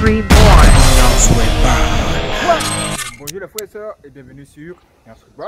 Country Boy. Bonjour les frères et sœurs et bienvenue sur Country Boy.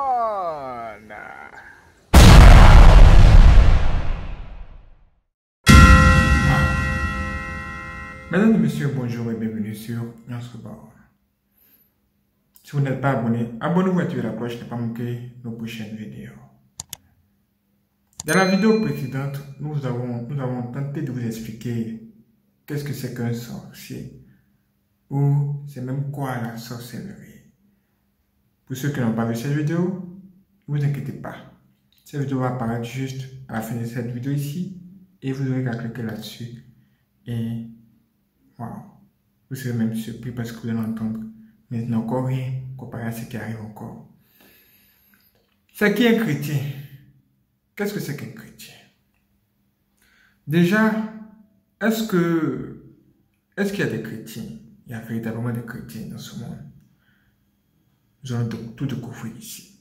Mesdames et messieurs, bonjour et bienvenue sur Country Boy. Si vous n'êtes pas abonné, abonnez-vous et activez la cloche pour ne pas manquer nos prochaines vidéos. Dans la vidéo précédente, nous avons tenté de vous expliquer qu'est-ce que c'est qu'un sorcier ou c'est même quoi la sorcellerie. Pour ceux qui n'ont pas vu cette vidéo, ne vous inquiétez pas. Cette vidéo va apparaître juste à la fin de cette vidéo ici et vous aurez qu'à cliquer là-dessus et waouh, vous serez même surpris parce que vous allez entendre mais il n'y a encore rien comparé à ce qui arrive encore. C'est qui un chrétien? Qu'est-ce que c'est qu'un chrétien? Déjà, est-ce qu'il y a des chrétiens? Il y a véritablement des chrétiens dans ce monde. Nous allons tout découvrir ici.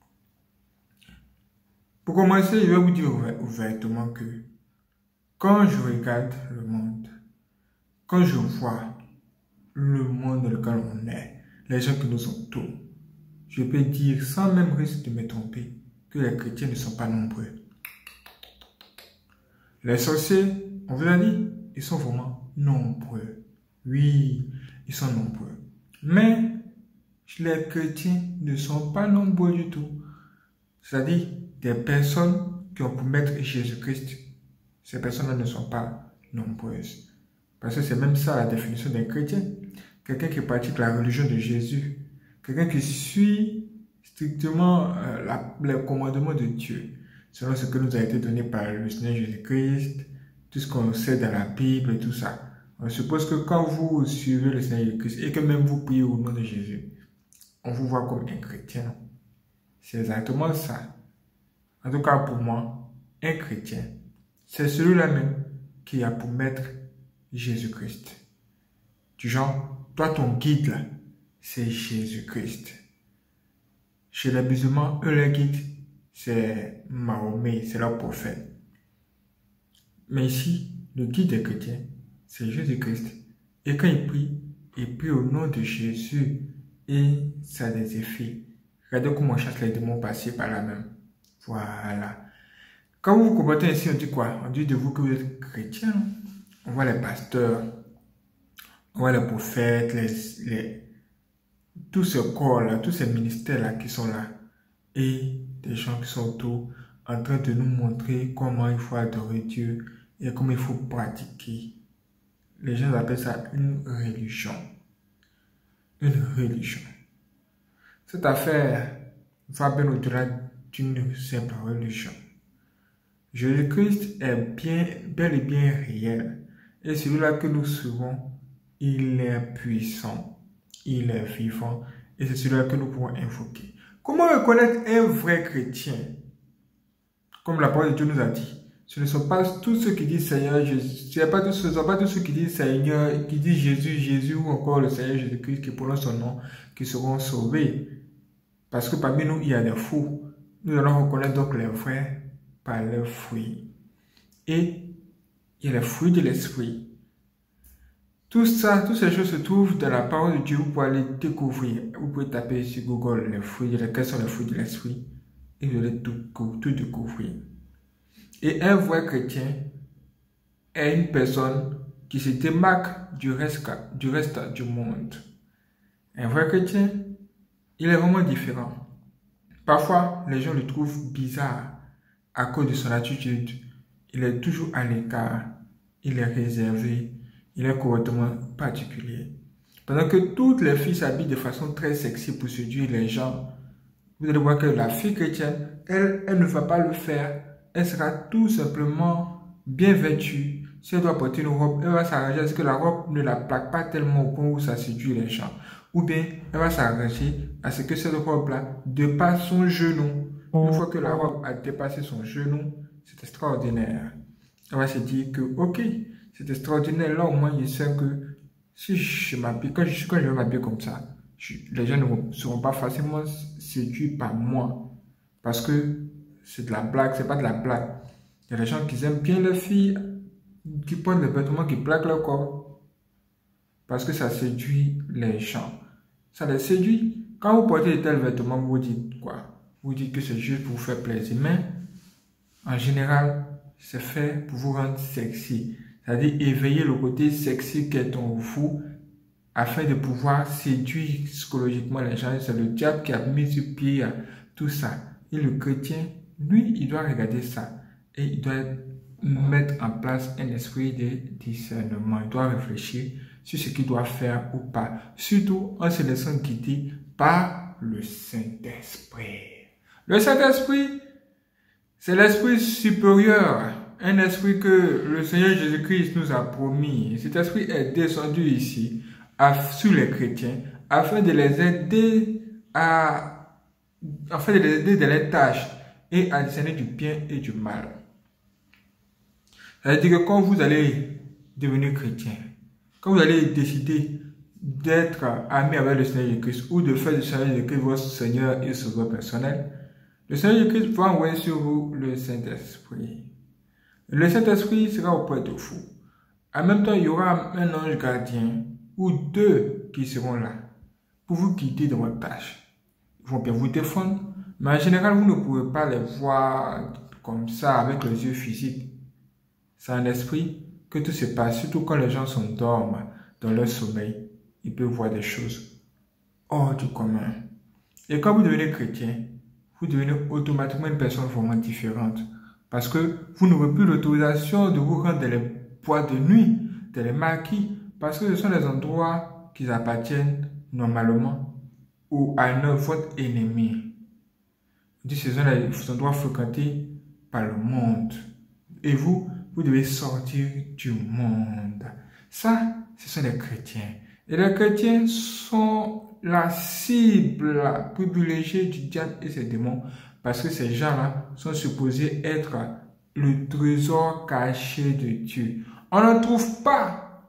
Pour commencer, je vais vous dire ouvertement que quand je regarde le monde, quand je vois le monde dans lequel on est, les gens qui nous entourent, je peux dire sans même risque de me tromper que les chrétiens ne sont pas nombreux. Les sorciers, on vous l'a dit, ils sont vraiment nombreux. Oui, ils sont nombreux. Mais les chrétiens ne sont pas nombreux du tout. C'est-à-dire des personnes qui ont pour maître Jésus-Christ. Ces personnes-là ne sont pas nombreuses. Parce que c'est même ça la définition d'un chrétien. Quelqu'un qui pratique la religion de Jésus. Quelqu'un qui suit strictement les commandements de Dieu. Selon ce que nous a été donné par le Seigneur Jésus-Christ. Tout ce qu'on sait dans la Bible et tout ça. On suppose que quand vous suivez le Seigneur Jésus-Christ et que même vous priez au nom de Jésus, on vous voit comme un chrétien. C'est exactement ça. En tout cas pour moi, un chrétien, c'est celui-là même qui a pour maître Jésus-Christ. Du genre, toi ton guide là, c'est Jésus-Christ. Chez les musulmans, eux leur guide, c'est Mahomet, c'est leur prophète. Mais ici, le guide des chrétiens, c'est Jésus-Christ. Et quand il prie au nom de Jésus et ça a des effets. Regardez comment on chasse les démons passer par là même. Voilà. Quand vous vous comportez ici, on dit quoi? On dit de vous que vous êtes chrétien. On voit les pasteurs, on voit les prophètes, tous ces corps-là, tous ces ministères-là qui sont là. Et des gens qui sont autour en train de nous montrer comment il faut adorer Dieu et comment il faut pratiquer. Les gens appellent ça une religion. Une religion. Cette affaire va bien au-delà d'une simple religion. Jésus-Christ est bel et bien réel. Et celui-là que nous suivons, il est puissant, il est vivant. Et c'est celui-là que nous pouvons invoquer. Comment reconnaître un vrai chrétien? Comme la parole de Dieu nous a dit. Ce ne sont pas tous ceux qui disent Seigneur Jésus. Ce ne sont pas tous ceux qui disent Seigneur, qui disent Jésus, Jésus ou encore le Seigneur Jésus-Christ qui prononcent son nom, qui seront sauvés. Parce que parmi nous, il y a des faux. Nous allons reconnaître donc les vrais par leurs fruits. Et il y a les fruits de l'esprit. Tout ça, toutes ces choses se trouvent dans la parole de Dieu. Vous pouvez aller découvrir. Vous pouvez taper sur Google les fruits, quels sont les fruits de l'esprit. Et vous allez tout découvrir. Et un vrai chrétien est une personne qui se démarque du reste du monde. Un vrai chrétien, il est vraiment différent. Parfois, les gens le trouvent bizarre à cause de son attitude. Il est toujours à l'écart, il est réservé, il est complètement particulier. Pendant que toutes les filles s'habillent de façon très sexy pour séduire les gens, vous allez voir que la fille chrétienne, elle ne va pas le faire. Elle sera tout simplement bien vêtue. Si elle doit porter une robe, elle va s'arranger à ce que la robe ne la plaque pas tellement au point où ça séduit les gens. Ou bien, elle va s'arranger à ce que cette robe-là dépasse son genou. Une fois que la robe a dépassé son genou, c'est extraordinaire. Elle va se dire que, ok, c'est extraordinaire. Là, au moins, je sais que si je m'habille, quand je vais m'habiller comme ça, les gens ne seront pas facilement séduits par moi. Parce que c'est de la blague, c'est pas de la blague. Il y a des gens qui aiment bien les filles qui portent des vêtements qui plaquent leur corps. parce que ça séduit les gens. Ça les séduit. Quand vous portez de tels vêtements, vous dites quoi? Vous dites que c'est juste pour vous faire plaisir. Mais en général, c'est fait pour vous rendre sexy. C'est-à-dire éveiller le côté sexy qui est en vous afin de pouvoir séduire psychologiquement les gens. C'est le diable qui a mis sur pied tout ça. Et le chrétien, lui, il doit regarder ça. Et il doit mettre en place un esprit de discernement. Il doit réfléchir sur ce qu'il doit faire ou pas. Surtout en se laissant guider par le Saint-Esprit. Le Saint-Esprit, c'est l'esprit supérieur. Un esprit que le Seigneur Jésus-Christ nous a promis. Cet esprit est descendu ici sur les chrétiens afin de les aider dans les tâches et à discerner du bien et du mal. C'est-à-dire que quand vous allez devenir chrétien, quand vous allez décider d'être ami avec le Seigneur Jésus-Christ ou de faire du Seigneur Jésus-Christ votre Seigneur et Sauveur personnel, le Seigneur Jésus-Christ va envoyer sur vous le Saint-Esprit. Le Saint-Esprit sera auprès de vous. En même temps, il y aura un ange gardien ou deux qui seront là pour vous guider dans votre tâche. Ils vont bien vous défendre, mais en général, vous ne pouvez pas les voir comme ça avec les yeux physiques. C'est un esprit que tout se passe, surtout quand les gens s'endorment dans leur sommeil. Ils peuvent voir des choses hors du commun. Et quand vous devenez chrétien, vous devenez automatiquement une personne vraiment différente. Parce que vous n'aurez plus l'autorisation de vous rendre dans les boîtes de nuit, dans les maquis, parce que ce sont des endroits qui appartiennent normalement ou à votre ennemi. Ce sont des endroits fréquentés par le monde. Et vous devez sortir du monde. Ça, ce sont les chrétiens. Et les chrétiens sont la cible privilégiée du diable et ses démons parce que ces gens-là sont supposés être le trésor caché de Dieu. On n'en trouve pas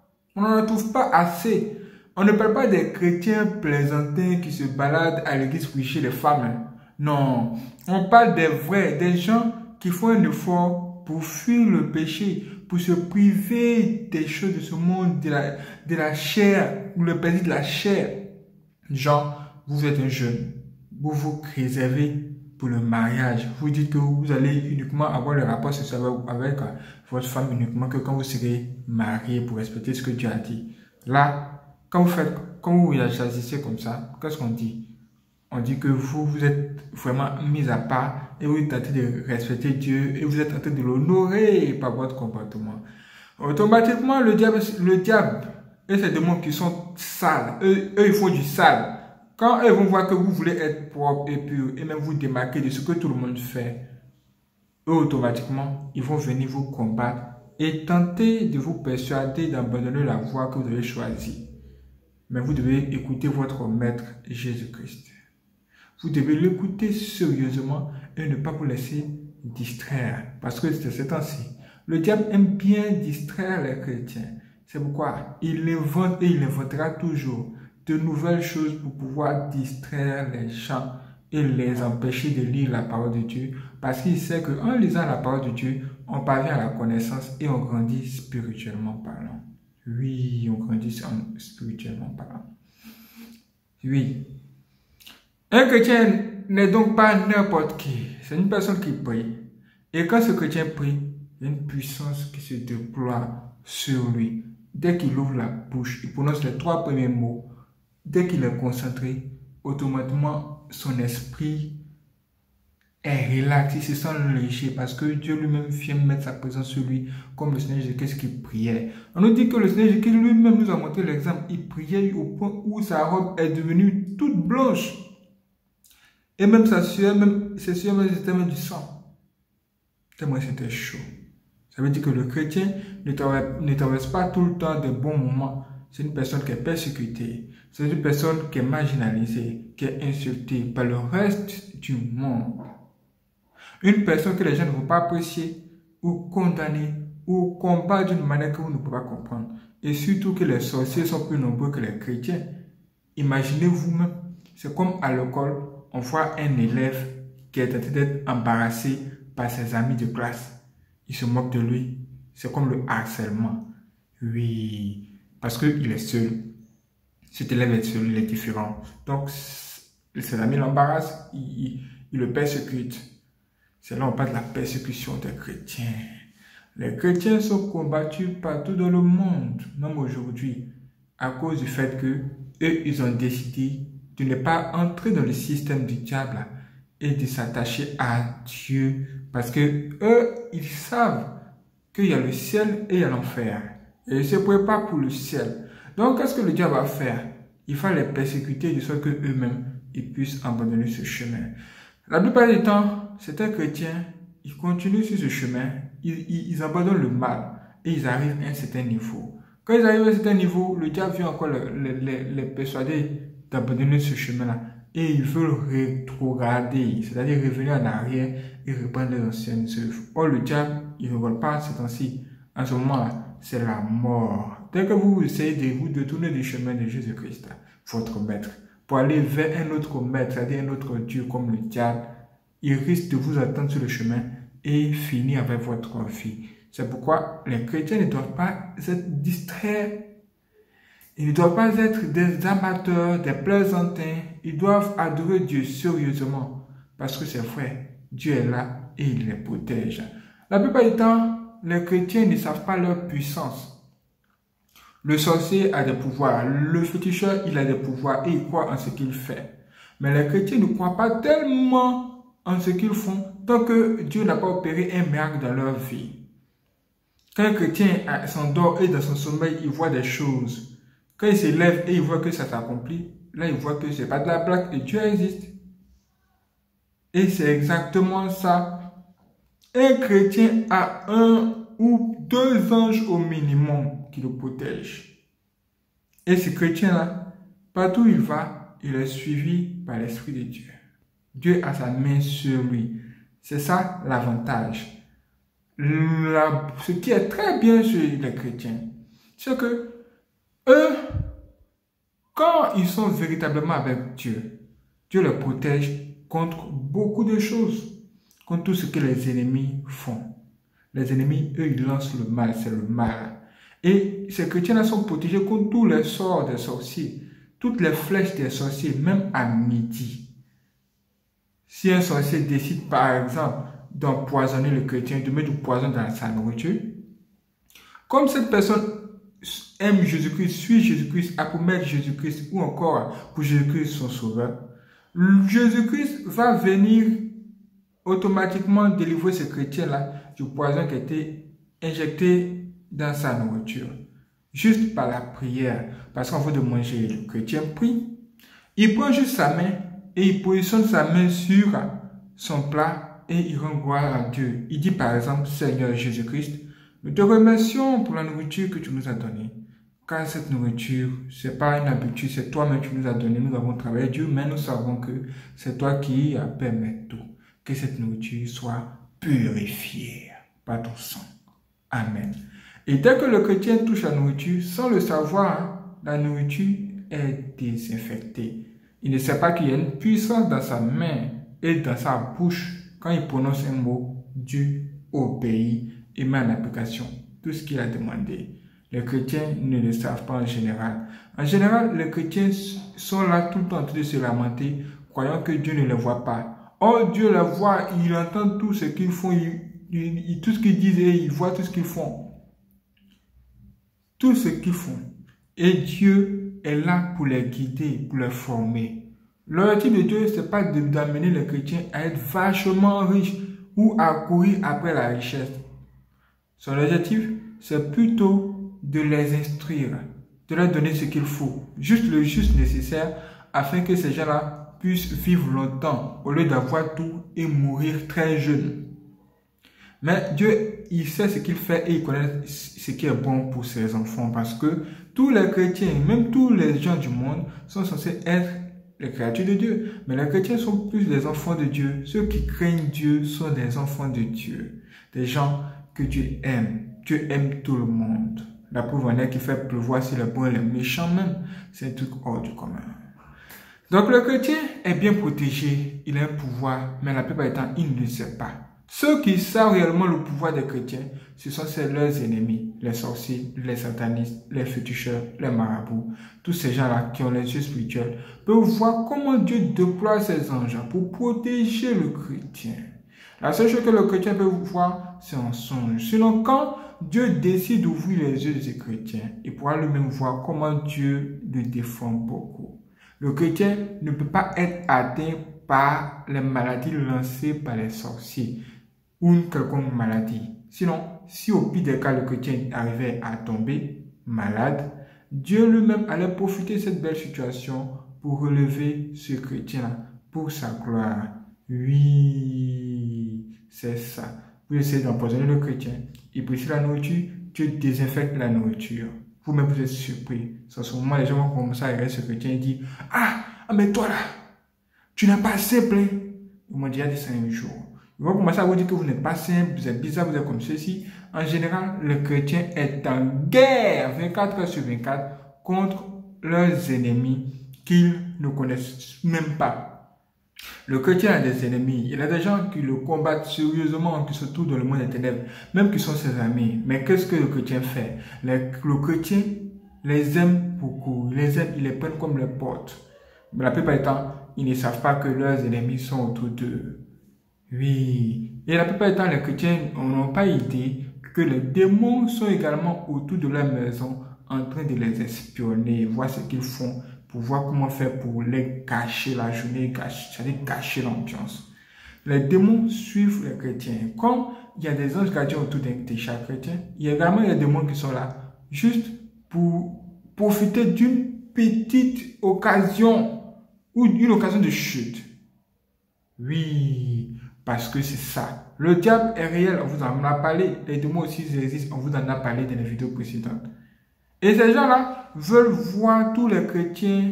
assez. On ne parle pas des chrétiens plaisantins qui se baladent à l'église pour chercher les femmes. Non, on parle des vrais, des gens qui font un effort pour fuir le péché, pour se priver des choses de ce monde, de la chair, le plaisir de la chair. Genre, vous êtes un jeune, vous vous réservez pour le mariage. Vous dites que vous allez uniquement avoir le rapport sexuel avec votre femme uniquement que quand vous serez marié pour respecter ce que Dieu a dit. Là, quand vous réagissez comme ça, qu'est-ce qu'on dit? On dit que vous êtes vraiment mis à part et vous êtes en train de respecter Dieu et vous êtes en train de l'honorer par votre comportement. Automatiquement, le diable et ces démons qui sont sales, eux ils font du sale. Quand eux vont voir que vous voulez être propre et pur et même vous démarquer de ce que tout le monde fait, eux automatiquement, ils vont venir vous combattre et tenter de vous persuader d'abandonner la voie que vous avez choisie. Mais vous devez écouter votre maître Jésus-Christ. Vous devez l'écouter sérieusement et ne pas vous laisser distraire. Parce que c'est ce temps-ci. Le diable aime bien distraire les chrétiens. C'est pourquoi il invente et il inventera toujours de nouvelles choses pour pouvoir distraire les gens et les empêcher de lire la parole de Dieu. Parce qu'il sait qu'en lisant la parole de Dieu, on parvient à la connaissance et on grandit spirituellement parlant. Oui, on grandit spirituellement parlant. Oui. Un chrétien n'est donc pas n'importe qui. C'est une personne qui prie. Et quand ce chrétien prie, il y a une puissance qui se déploie sur lui. Dès qu'il ouvre la bouche, il prononce les 3 premiers mots. Dès qu'il est concentré, automatiquement, son esprit est relax, il se sent léger parce que Dieu lui-même vient mettre sa présence sur lui comme le Seigneur Jésus-Christ qui priait. On nous dit que le Seigneur Jésus-Christ lui-même nous a montré l'exemple. Il priait au point où sa robe est devenue toute blanche. Et même sa sueur, ses sueurs, c'était même du sang. Tellement c'était chaud. Ça veut dire que le chrétien ne traverse pas tout le temps de bons moments. C'est une personne qui est persécutée. C'est une personne qui est marginalisée, qui est insultée par le reste du monde. Une personne que les gens ne vont pas apprécier ou condamner ou combattre d'une manière que vous ne pouvez pas comprendre. Et surtout que les sorciers sont plus nombreux que les chrétiens. Imaginez vous-même, c'est comme à l'école, on voit un élève qui est en train d'être embarrassé par ses amis de classe. Il se moque de lui. C'est comme le harcèlement. Oui. parce qu'il est seul. Cet élève est seul, il est différent. Donc, ses amis l'embarrassent, il le persécute. C'est là on parle de la persécution des chrétiens. Les chrétiens sont combattus partout dans le monde, même aujourd'hui, à cause du fait que eux, ils ont décidé de ne pas entrer dans le système du diable et de s'attacher à Dieu. Parce que eux, ils savent qu'il y a le ciel et il y a l'enfer. Et ils se préparent pour le ciel. Donc, qu'est-ce que le diable va faire? Il va les persécuter de sorte qu'eux-mêmes, ils puissent abandonner ce chemin. La plupart du temps, certains chrétiens, ils continuent sur ce chemin, ils abandonnent le mal et ils arrivent à un certain niveau. Quand ils arrivent à un certain niveau, le diable vient encore les persuader d'abandonner ce chemin-là. Et ils veulent rétrograder, c'est-à-dire revenir en arrière et reprendre les anciennes œuvres. Or, le diable, il ne rigole pas ces temps-ci. En ce moment-là, c'est la mort. Dès que vous essayez de vous détourner du chemin de Jésus-Christ, votre maître, pour aller vers un autre maître, c'est-à-dire un autre Dieu comme le diable, il risque de vous attendre sur le chemin et finir avec votre vie. C'est pourquoi les chrétiens ne doivent pas être distraits. Ils ne doivent pas être des amateurs, des plaisantins. Ils doivent adorer Dieu sérieusement. Parce que c'est vrai, Dieu est là et il les protège. La plupart du temps, les chrétiens ne savent pas leur puissance. Le sorcier a des pouvoirs, le féticheur, il a des pouvoirs et il croit en ce qu'il fait. Mais les chrétiens ne croient pas tellement en ce qu'ils font tant que Dieu n'a pas opéré un miracle dans leur vie. Quand un chrétien s'endort et dans son sommeil, il voit des choses. Quand il se lève et il voit que ça s'accomplit, là il voit que ce n'est pas de la blague et Dieu existe. Et c'est exactement ça. Un chrétien a 1 ou 2 anges au minimum qui le protègent. Et ce chrétien-là, partout où il va, il est suivi par l'Esprit de Dieu. Dieu a sa main sur lui. C'est ça l'avantage. Ce qui est très bien chez les chrétiens, c'est que eux, quand ils sont véritablement avec Dieu, Dieu les protège contre beaucoup de choses, contre tout ce que les ennemis font. Les ennemis, eux, ils lancent le mal, c'est le mal. Et ces chrétiens-là sont protégés contre tous les sorts des sorciers, toutes les flèches des sorciers, même à midi. Si un sorcier décide, par exemple, d'empoisonner le chrétien, de mettre du poison dans sa nourriture, comme cette personne aime Jésus-Christ, suit Jésus-Christ, a pour maître Jésus-Christ, ou encore pour Jésus-Christ son sauveur, Jésus-Christ va venir automatiquement délivrer ce chrétien-là du poison qui a été injecté dans sa nourriture. Juste par la prière. Parce qu'en fait de manger, le chrétien prie. Il prend juste sa main et il positionne sa main sur son plat et il rend gloire à Dieu. Il dit par exemple, Seigneur Jésus-Christ, nous te remercions pour la nourriture que tu nous as donnée. Car cette nourriture, ce n'est pas une habitude, c'est toi-même qui nous as donné. Nous avons travaillé Dieu, mais nous savons que c'est toi qui permets tout. Que cette nourriture soit purifiée par ton sang. Amen. Et dès que le chrétien touche la nourriture, sans le savoir, la nourriture est désinfectée. Il ne sait pas qu'il y a une puissance dans sa main et dans sa bouche. Quand il prononce un mot, Dieu obéit et met en application tout ce qu'il a demandé. Les chrétiens ne le savent pas en général. En général, les chrétiens sont là tout le temps en train de se lamenter, croyant que Dieu ne les voit pas. Or, Dieu les voit, il entend tout ce qu'ils font, tout ce qu'ils disent et il voit tout ce qu'ils font. Tout ce qu'ils font. Et Dieu est là pour les guider, pour les former. L'objectif de Dieu, ce n'est pas d'amener les chrétiens à être vachement riches ou à courir après la richesse. Son objectif, c'est plutôt de les instruire, de leur donner ce qu'il faut, juste le juste nécessaire, afin que ces gens-là puissent vivre longtemps, au lieu d'avoir tout et mourir très jeune. Mais Dieu, il sait ce qu'il fait et il connaît ce qui est bon pour ses enfants, parce que tous les chrétiens, même tous les gens du monde, sont censés être les créatures de Dieu. Mais les chrétiens sont plus des enfants de Dieu. Ceux qui craignent Dieu sont des enfants de Dieu, des gens que Dieu aime. Dieu aime tout le monde. La preuve en est qu'il fait pleuvoir sur les bons et les méchants même. C'est un truc hors du commun. Donc le chrétien est bien protégé, il a un pouvoir, mais la plupart du temps, il ne le sait pas. Ceux qui savent réellement le pouvoir des chrétiens ce sont leurs ennemis, les sorciers, les satanistes, les féticheurs, les marabouts, tous ces gens-là qui ont les yeux spirituels, peuvent voir comment Dieu déploie ses anges pour protéger le chrétien. La seule chose que le chrétien peut voir, c'est un songe. Sinon, quand Dieu décide d'ouvrir les yeux de ces chrétiens, il pourra lui-même voir comment Dieu le défend beaucoup. Le chrétien ne peut pas être atteint par les maladies lancées par les sorciers ou une quelconque maladie. Sinon, si au pire des cas, le chrétien arrivait à tomber malade, Dieu lui-même allait profiter de cette belle situation pour relever ce chrétien-là pour sa gloire. Oui, c'est ça. Vous essayez d'empoisonner le chrétien, il brise la nourriture, Dieu désinfecte la nourriture. Vous-même, vous êtes surpris. C'est à ce moment, les gens vont commencer à regarder ce chrétien et dire, ah, mais toi là, tu n'es pas simple. Ils m'ont déjà dit ça un jour. Ils vont commencer à vous dire que vous n'êtes pas simple, vous êtes bizarre, vous êtes comme ceci. En général, le chrétien est en guerre 24 heures sur 24 contre leurs ennemis qu'ils ne connaissent même pas. Le chrétien a des ennemis. Il y a des gens qui le combattent sérieusement, qui se trouvent dans le monde des ténèbres, même qui sont ses amis. Mais qu'est-ce que le chrétien fait? Le chrétien les aime beaucoup. Il les aime, il les prend comme les potes. Mais la plupart du temps, ils ne savent pas que leurs ennemis sont autour d'eux. Oui. Et la plupart du temps, les chrétiens n'ont pas idée que les démons sont également autour de leur maison en train de les espionner, voir ce qu'ils font, pour voir comment faire pour les cacher la journée, cacher l'ambiance. Les démons suivent les chrétiens. Comme il y a des anges gardiens autour de chaque chrétien, il y a également des démons qui sont là, juste pour profiter d'une petite occasion, ou une occasion de chute. Oui, parce que c'est ça. Le diable est réel, on vous en a parlé. Les démons aussi existent, on vous en a parlé dans les vidéos précédentes. Et ces gens-là veulent voir tous les chrétiens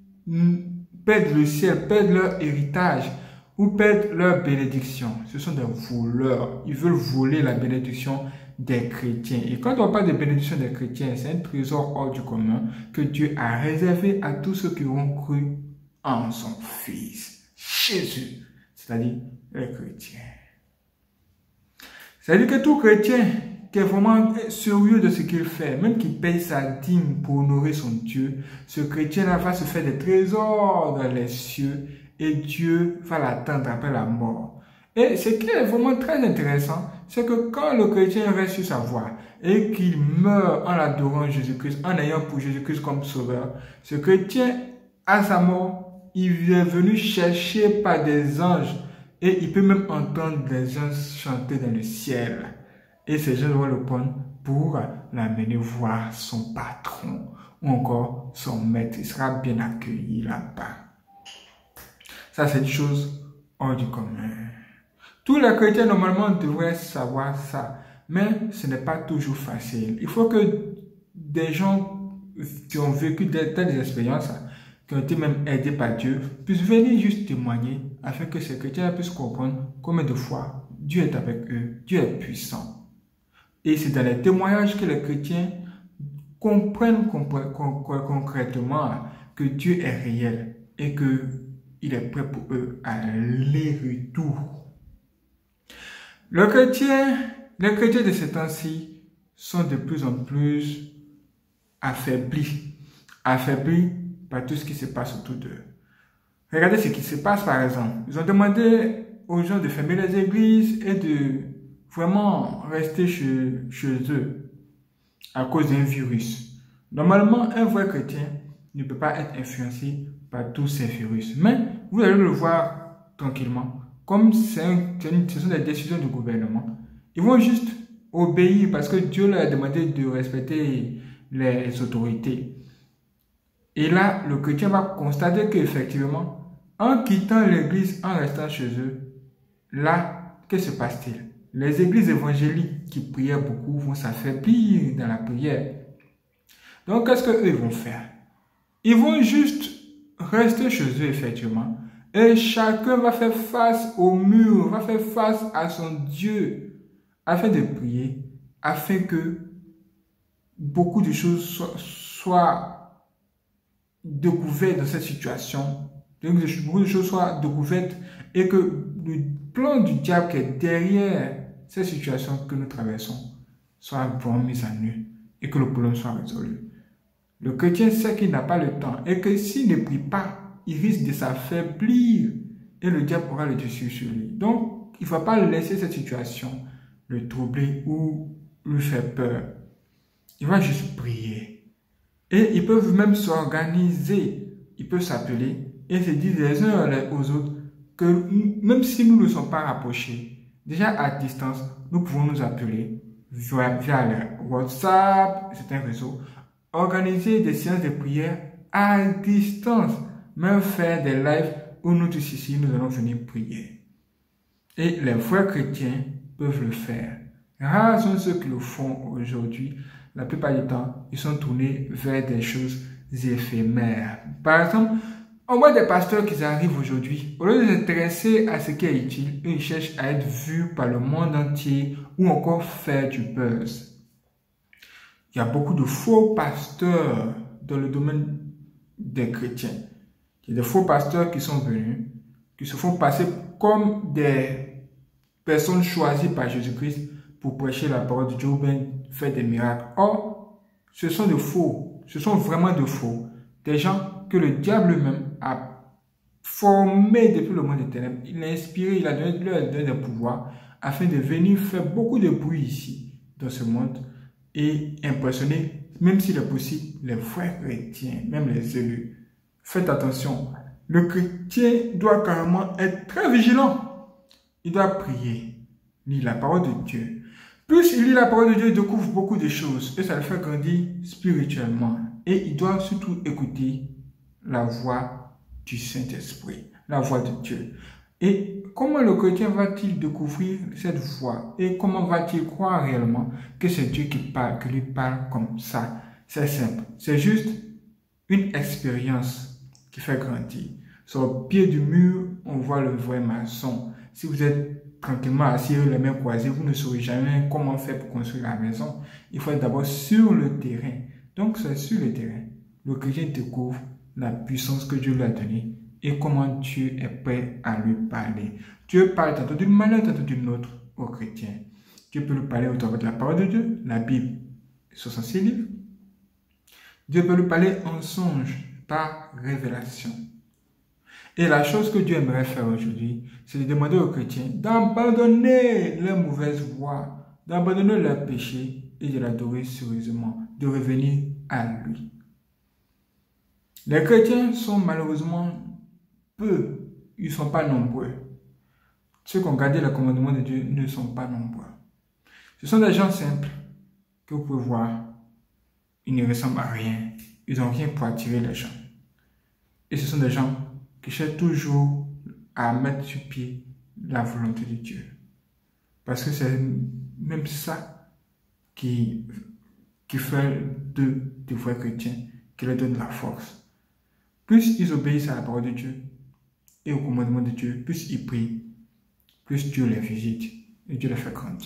perdre le ciel, perdre leur héritage ou perdre leur bénédiction. Ce sont des voleurs. Ils veulent voler la bénédiction des chrétiens. Et quand on parle de bénédiction des chrétiens, c'est un trésor hors du commun que Dieu a réservé à tous ceux qui ont cru en son Fils, Jésus, c'est-à-dire les chrétiens. C'est-à-dire que tout chrétien qui est vraiment sérieux de ce qu'il fait, même qui paye sa dîme pour honorer son Dieu, ce chrétien-là va se faire des trésors dans les cieux et Dieu va l'attendre après la mort. Et ce qui est vraiment très intéressant, c'est que quand le chrétien reste sur sa voie et qu'il meurt en adorant Jésus-Christ, en ayant pour Jésus-Christ comme sauveur, ce chrétien, à sa mort, il est venu chercher par des anges et il peut même entendre des anges chanter dans le ciel. Et ces gens vont le prendre pour l'amener voir son patron ou encore son maître. Il sera bien accueilli là-bas. Ça, c'est une chose hors du commun. Tous les chrétiens, normalement, devraient savoir ça. Mais ce n'est pas toujours facile. Il faut que des gens qui ont vécu telles expériences, qui ont été même aidés par Dieu, puissent venir juste témoigner afin que ces chrétiens puissent comprendre combien de fois Dieu est avec eux. Dieu est puissant. Et c'est dans les témoignages que les chrétiens comprennent concrètement que Dieu est réel et qu'il est prêt pour eux à aller-retour. Les chrétiens de ces temps-ci sont de plus en plus affaiblis par tout ce qui se passe autour d'eux. Regardez ce qui se passe par exemple. Ils ont demandé aux gens de fermer les églises et de vraiment rester chez eux à cause d'un virus. Normalement, un vrai chrétien ne peut pas être influencé par tous ces virus. Mais vous allez le voir tranquillement. Comme ce sont des décisions du gouvernement, ils vont juste obéir parce que Dieu leur a demandé de respecter les autorités. Et là, le chrétien va constater qu'effectivement, en quittant l'église, en restant chez eux, là, que se passe-t-il? Les églises évangéliques qui priaient beaucoup vont s'affaiblir dans la prière. Donc, qu'est-ce qu'eux vont faire? Ils vont juste rester chez eux, effectivement. Et chacun va faire face au mur, va faire face à son Dieu, afin de prier, afin que beaucoup de choses soient découvertes dans cette situation. Beaucoup de choses soient découvertes et que le plan du diable qui est derrière cette situation que nous traversons soit vraiment mis à nu et que le problème soit résolu. Le chrétien sait qu'il n'a pas le temps et que s'il ne prie pas, il risque de s'affaiblir et le diable aura le dessus sur lui. Donc, il ne faut pas laisser cette situation le troubler ou lui faire peur. Il va juste prier. Et ils peuvent même s'organiser. Ils peuvent s'appeler et se dire les uns aux autres que même si nous ne sommes pas rapprochés, déjà à distance, nous pouvons nous appeler via le WhatsApp, c'est un réseau, organiser des séances de prière à distance, même faire des lives où nous tous ici, nous allons venir prier. Et les vrais chrétiens peuvent le faire. Rares sont ceux qui le font aujourd'hui. La plupart du temps, ils sont tournés vers des choses éphémères. Par exemple, on voit des pasteurs qui arrivent aujourd'hui, au lieu de s'intéresser à ce qui est utile, ils cherchent à être vus par le monde entier ou encore faire du buzz. Il y a beaucoup de faux pasteurs dans le domaine des chrétiens. Il y a des faux pasteurs qui sont venus, qui se font passer comme des personnes choisies par Jésus-Christ pour prêcher la parole de Dieu ou bien faire des miracles. Or, ce sont de faux, ce sont vraiment de faux. Des gens que le diable lui-même a formés depuis le monde des ténèbres. Il a inspiré, il a donné des pouvoirs afin de venir faire beaucoup de bruit ici, dans ce monde, et impressionner, même s'il est possible, les vrais chrétiens, même les élus. Faites attention, le chrétien doit carrément être très vigilant. Il doit prier, lire la parole de Dieu. Plus il lit la parole de Dieu, il découvre beaucoup de choses et ça le fait grandir spirituellement. Et il doit surtout écouter la voix du Saint-Esprit, la voix de Dieu. Et comment le chrétien va-t-il découvrir cette voix? Et comment va-t-il croire réellement que c'est Dieu qui parle, qui lui parle comme ça? C'est simple. C'est juste une expérience qui fait grandir. Sur le pied du mur, on voit le vrai maçon. Si vous êtes tranquillement assis les mains croisées, vous ne saurez jamais comment faire pour construire la maison. Il faut être d'abord sur le terrain. Donc c'est sur le terrain. Le chrétien découvre la puissance que Dieu lui a donnée et comment Dieu est prêt à lui parler. Dieu parle tantôt d'une manière, tantôt d'une autre aux chrétiens. Dieu peut lui parler au travers de la parole de Dieu, la Bible, 66 livres. Dieu peut lui parler en songe, par révélation. Et la chose que Dieu aimerait faire aujourd'hui, c'est de demander aux chrétiens d'abandonner leurs mauvaises voies, d'abandonner leurs péchés et de l'adorer sérieusement, de revenir à lui. Les chrétiens sont malheureusement peu, ils ne sont pas nombreux. Ceux qui ont gardé le commandement de Dieu ne sont pas nombreux. Ce sont des gens simples que vous pouvez voir. Ils ne ressemblent à rien. Ils n'ont rien pour attirer les gens. Et ce sont des gens qui cherchent toujours à mettre sur pied la volonté de Dieu. Parce que c'est même ça qui fait des vrais chrétiens, qui leur donne la force. Plus ils obéissent à la parole de Dieu et au commandement de Dieu, plus ils prient, plus Dieu les visite et Dieu les fait grandir.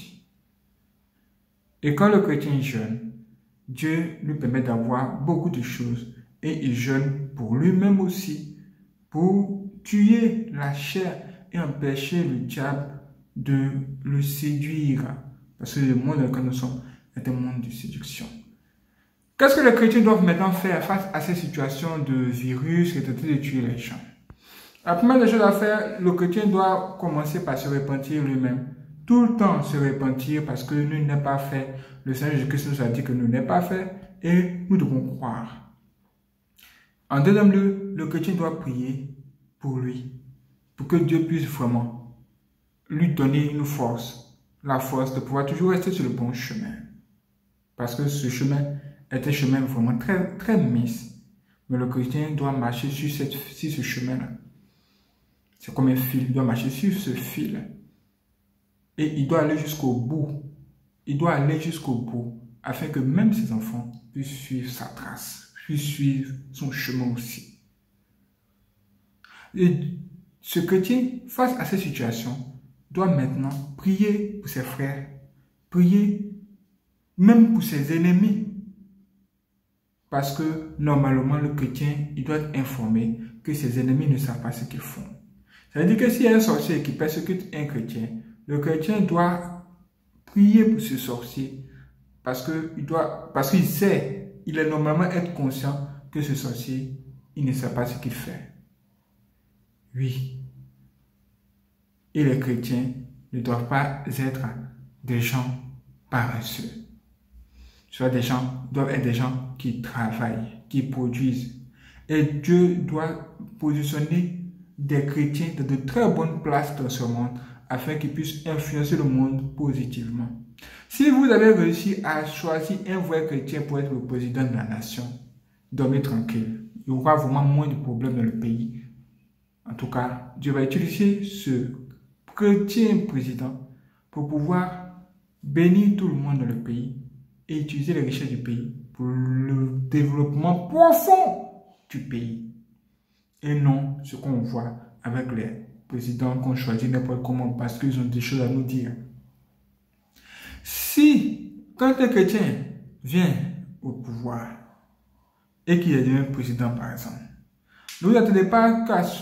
Et quand le chrétien jeûne, Dieu lui permet d'avoir beaucoup de choses et il jeûne pour lui-même aussi, pour tuer la chair et empêcher le diable de le séduire. Parce que le monde dans lequel nous sommes est un monde de séduction. Qu'est-ce que les chrétiens doivent maintenant faire face à ces situations de virus qui tentent de tuer les gens? La première des choses à faire, le chrétien doit commencer par se repentir lui-même. Tout le temps se repentir parce que nous n'est pas fait. Le Seigneur Jésus-Christ nous a dit que nous n'est pas fait et nous devons croire. En deuxième lieu, le chrétien doit prier pour lui, pour que Dieu puisse vraiment lui donner une force, la force de pouvoir toujours rester sur le bon chemin. Parce que ce chemin est un chemin vraiment très, très mince. Mais le chrétien doit marcher sur ce chemin-là. C'est comme un fil, il doit marcher sur ce fil. Et il doit aller jusqu'au bout. Il doit aller jusqu'au bout, afin que même ses enfants puissent suivre sa trace, puissent suivre son chemin aussi. Et ce chrétien, face à cette situation, doit maintenant prier pour ses frères, prier même pour ses ennemis. Parce que normalement, le chrétien, il doit être informé que ses ennemis ne savent pas ce qu'ils font. Ça veut dire que s'il y a un sorcier qui persécute un chrétien, le chrétien doit prier pour ce sorcier parce qu'il sait, il est normalement être conscient que ce sorcier, il ne sait pas ce qu'il fait. Oui. Et les chrétiens ne doivent pas être des gens paresseux. Doivent être des gens qui travaillent, qui produisent. Et Dieu doit positionner des chrétiens dans de très bonnes places dans ce monde afin qu'ils puissent influencer le monde positivement. Si vous avez réussi à choisir un vrai chrétien pour être le président de la nation, dormez tranquille. Il y aura vraiment moins de problèmes dans le pays. En tout cas, Dieu va utiliser ce chrétien président pour pouvoir bénir tout le monde dans le pays et utiliser les richesses du pays pour le développement profond du pays. Et non ce qu'on voit avec les présidents qu'on choisit n'importe comment parce qu'ils ont des choses à nous dire. Si, quand un chrétien vient au pouvoir et qu'il est devenu président par exemple, ne vous attendez pas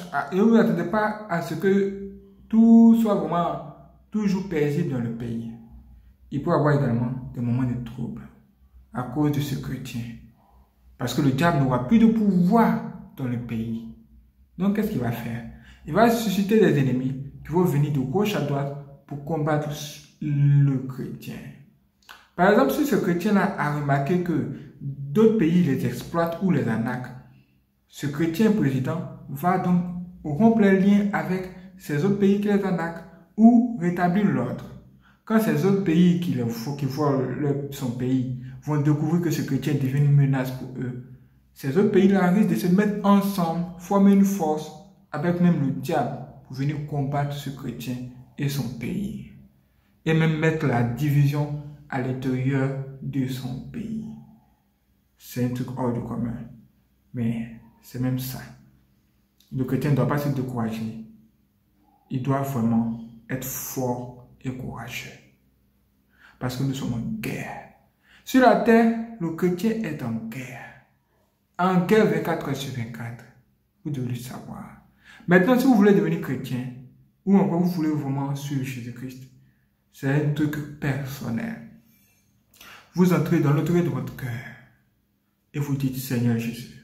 à ce que tout soit vraiment toujours paisible dans le pays. Il peut y avoir également des moments de trouble à cause de ce chrétien. Parce que le diable n'aura plus de pouvoir dans le pays. Donc, qu'est-ce qu'il va faire? Il va susciter des ennemis qui vont venir de gauche à droite pour combattre le chrétien. Par exemple, si ce chrétien-là a remarqué que d'autres pays les exploitent ou les arnaquent, ce chrétien président va donc rompre les liens avec ces autres pays qui les arnaquent ou rétablir l'ordre. Quand ces autres pays qui voient son pays vont découvrir que ce chrétien devient une menace pour eux, ces autres pays-là risquent de se mettre ensemble, former une force avec même le diable pour venir combattre ce chrétien et son pays. Et même mettre la division à l'intérieur de son pays. C'est un truc hors du commun. Mais c'est même ça. Le chrétien ne doit pas se décourager. Il doit vraiment être fort et courageux. Parce que nous sommes en guerre. Sur la terre, le chrétien est en guerre. En guerre 24 heures sur 24. Vous devez le savoir. Maintenant, si vous voulez devenir chrétien, ou encore vous voulez vraiment suivre Jésus-Christ, c'est un truc personnel. Vous entrez dans l'autorité de votre cœur et vous dites, Seigneur Jésus,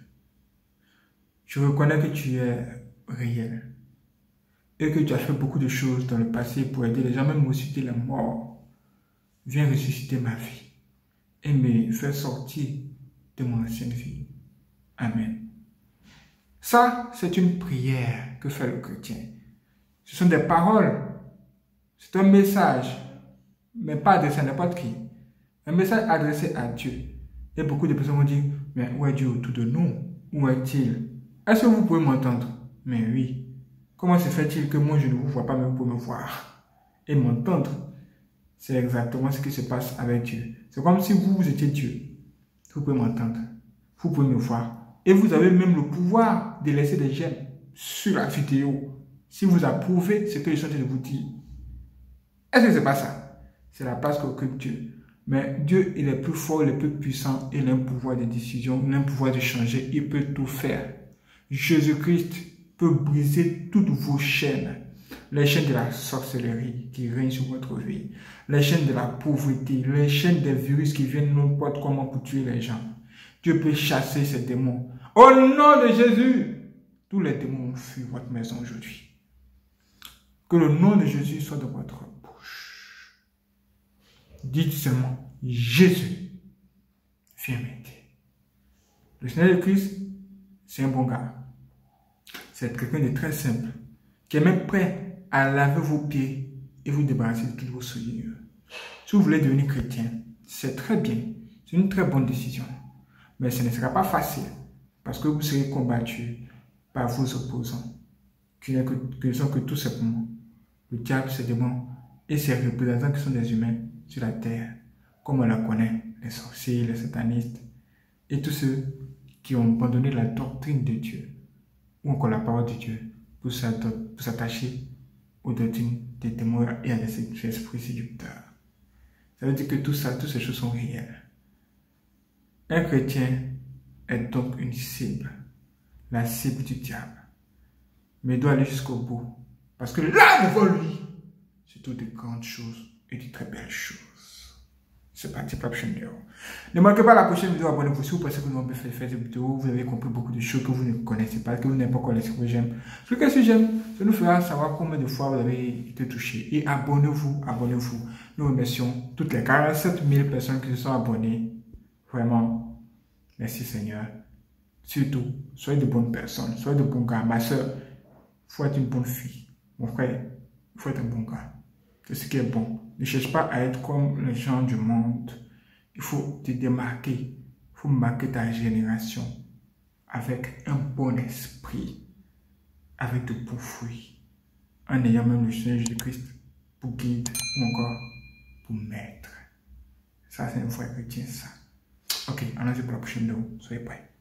je reconnais que tu es réel et que tu as fait beaucoup de choses dans le passé pour aider les gens, même ressusciter la mort. Viens ressusciter ma vie et me faire sortir de mon ancienne vie. Amen. Ça, c'est une prière que fait le chrétien. Ce sont des paroles. C'est un message, mais pas adressé à n'importe qui. Un message adressé à Dieu. Et beaucoup de personnes vont dire, mais où est Dieu autour de nous? Où est-il? Est-ce que vous pouvez m'entendre? Mais oui. Comment se fait-il que moi je ne vous vois pas même pour me voir? Et m'entendre, c'est exactement ce qui se passe avec Dieu. C'est comme si vous étiez Dieu. Vous pouvez m'entendre. Vous pouvez me voir. Et vous avez même le pouvoir de laisser des j'aime sur la vidéo. Si vous approuvez ce que je suis en train de vous dire. Est-ce que ce n'est pas ça? C'est la place qu'occupe Dieu. Mais Dieu, il est plus fort, il est plus puissant, il a un pouvoir de décision, il a un pouvoir de changer, il peut tout faire. Jésus-Christ peut briser toutes vos chaînes. Les chaînes de la sorcellerie qui règnent sur votre vie. Les chaînes de la pauvreté, les chaînes des virus qui viennent n'importe comment pour tuer les gens. Dieu peut chasser ces démons. Au nom de Jésus, tous les démons ont fui votre maison aujourd'hui. Que le nom de Jésus soit dans votre bouche. Dites seulement, Jésus, viens m'aider. Le Seigneur de Christ, c'est un bon gars. C'est quelqu'un de très simple, qui est même prêt à laver vos pieds et vous débarrasser de toutes vos souillures. Si vous voulez devenir chrétien, c'est très bien. C'est une très bonne décision. Mais ce ne sera pas facile, parce que vous serez combattu par vos opposants, qui ne sont que tout simplement le diable, ses démons et ses représentants qui sont des humains sur la terre, comme on la connaît, les sorciers, les satanistes, et tous ceux qui ont abandonné la doctrine de Dieu, ou encore la parole de Dieu, pour s'attacher aux doctrines des démons et à des esprits séducteurs. Ça veut dire que tout ça, toutes ces choses sont réelles. Un chrétien est donc une cible, la cible du diable. Mais il doit aller jusqu'au bout. Parce que là, devant lui, c'est toutes de grandes choses et de très belles choses. C'est parti pour la prochaine vidéo. Ne manquez pas la prochaine vidéo, abonnez-vous si vous pensez que nous avons fait cette vidéo. Vous avez compris beaucoup de choses que vous ne connaissez pas, que vous n'avez pas encore laissé que j'aime. Cliquez sur j'aime, ça nous fera savoir combien de fois vous avez été touché. Et abonnez-vous, abonnez-vous. Nous remercions toutes les 47 000 personnes qui se sont abonnées. Vraiment, merci Seigneur. Surtout, soyez de bonnes personnes, soyez de bons gars. Ma soeur, il faut être une bonne fille. Mon frère, il faut être un bon gars. C'est ce qui est bon. Ne cherche pas à être comme les gens du monde. Il faut te démarquer. Il faut marquer ta génération avec un bon esprit, avec de beaux fruits, en ayant même le Seigneur Jésus-Christ pour guide ou encore pour maître. Ça, c'est un vrai chrétien, ça. Ok, allons-y pour la prochaine vidéo. Soyez prêts.